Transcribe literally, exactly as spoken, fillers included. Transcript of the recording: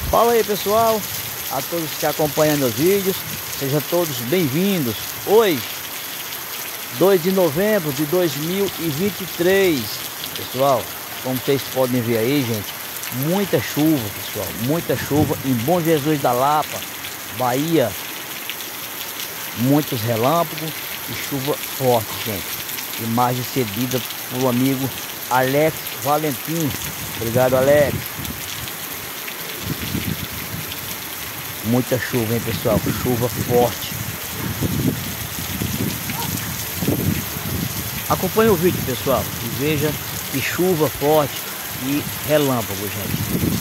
Fala aí, pessoal, a todos que acompanham meus vídeos, sejam todos bem-vindos. Hoje, dois de novembro de dois mil e vinte e três, pessoal, como vocês podem ver aí, gente, muita chuva, pessoal, muita chuva em Bom Jesus da Lapa, Bahia. Muitos relâmpagos e chuva forte, gente. Imagem cedida por um amigo Alex Valentim. Obrigado, Alex. Muita chuva, hein, pessoal? Chuva forte. Acompanhe o vídeo, pessoal, e veja que chuva forte e relâmpago, gente.